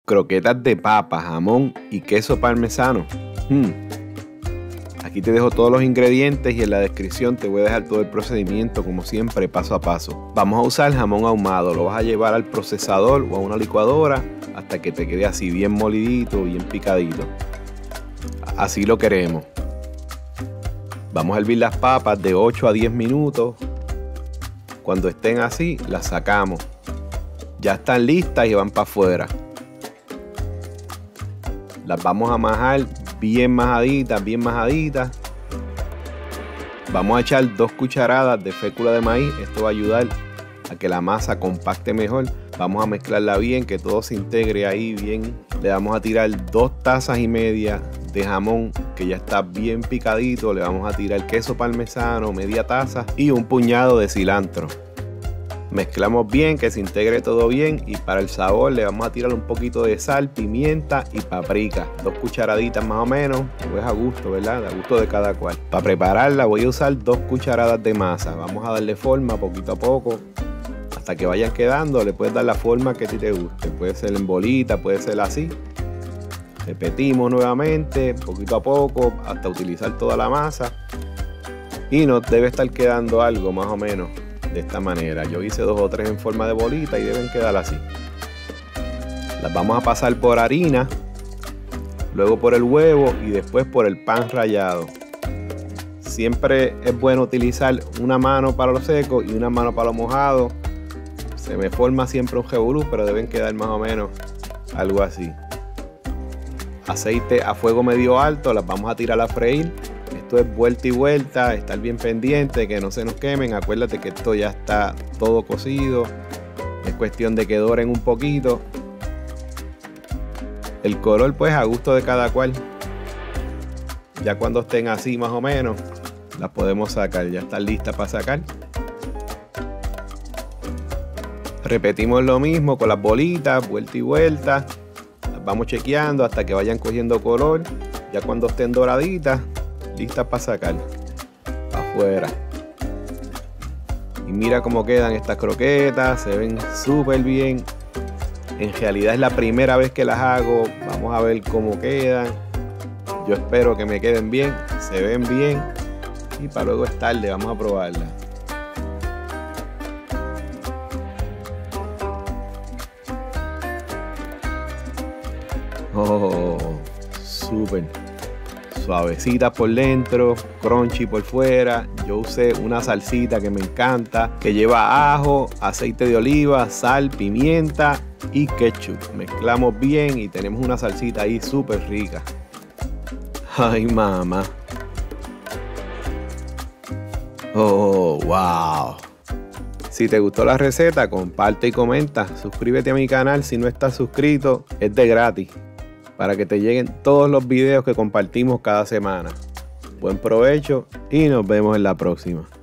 Croquetas de papa, jamón y queso parmesano. Aquí te dejo todos los ingredientes y en la descripción te voy a dejar todo el procedimiento como siempre, paso a paso. Vamos a usar jamón ahumado, lo vas a llevar al procesador o a una licuadora hasta que te quede así bien molidito, bien picadito. Así lo queremos. Vamos a hervir las papas de 8 a 10 minutos. Cuando estén así, las sacamos. Ya están listas y van para afuera. Las vamos a majar bien majaditas, bien majaditas. Vamos a echar 2 cucharadas de fécula de maíz. Esto va a ayudar a que la masa compacte mejor. Vamos a mezclarla bien, que todo se integre ahí bien. Le vamos a tirar 2 tazas y media de jamón que ya está bien picadito. Le vamos a tirar queso parmesano, media taza y un puñado de cilantro. Mezclamos bien, que se integre todo bien, y para el sabor le vamos a tirar un poquito de sal, pimienta y paprika. 2 cucharaditas más o menos, pues a gusto, ¿verdad? A gusto de cada cual. Para prepararla voy a usar 2 cucharadas de masa. Vamos a darle forma poquito a poco hasta que vayan quedando. Le puedes dar la forma que a ti te guste. Puede ser en bolita, puede ser así. Repetimos nuevamente, poquito a poco, hasta utilizar toda la masa. Y nos debe estar quedando algo más o menos de esta manera. Yo hice 2 o 3 en forma de bolita y deben quedar así. Las vamos a pasar por harina, luego por el huevo y después por el pan rallado. Siempre es bueno utilizar una mano para lo seco y una mano para lo mojado. Se me forma siempre un revolú, pero deben quedar más o menos algo así. Aceite a fuego medio alto, las vamos a tirar a freír. Esto es vuelta y vuelta, estar bien pendiente que no se nos quemen. Acuérdate que esto ya está todo cocido. Es cuestión de que doren un poquito. El color pues a gusto de cada cual. Ya cuando estén así más o menos, las podemos sacar. Ya están listas para sacar. Repetimos lo mismo con las bolitas, vuelta y vuelta. Las vamos chequeando hasta que vayan cogiendo color. Ya cuando estén doraditas, listas para sacar afuera. Y mira cómo quedan estas croquetas, se ven súper bien. En realidad es la primera vez que las hago. Vamos a ver cómo quedan. Yo espero que me queden bien, se ven bien. Y para luego es tarde, vamos a probarla. Oh, súper suavecita por dentro, crunchy por fuera. Yo usé una salsita que me encanta, que lleva ajo, aceite de oliva, sal, pimienta y ketchup. Mezclamos bien y tenemos una salsita ahí súper rica. Ay, mamá. Oh, wow. Si te gustó la receta, comparte y comenta. Suscríbete a mi canal si no estás suscrito, es de gratis, para que te lleguen todos los videos que compartimos cada semana. Buen provecho y nos vemos en la próxima.